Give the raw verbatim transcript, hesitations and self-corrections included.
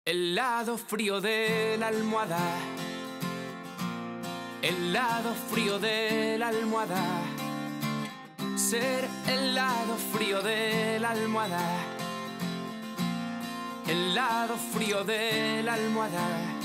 El lado frío de la almohada, el lado frío de la almohada, ser el lado frío de la almohada, el lado frío de la almohada.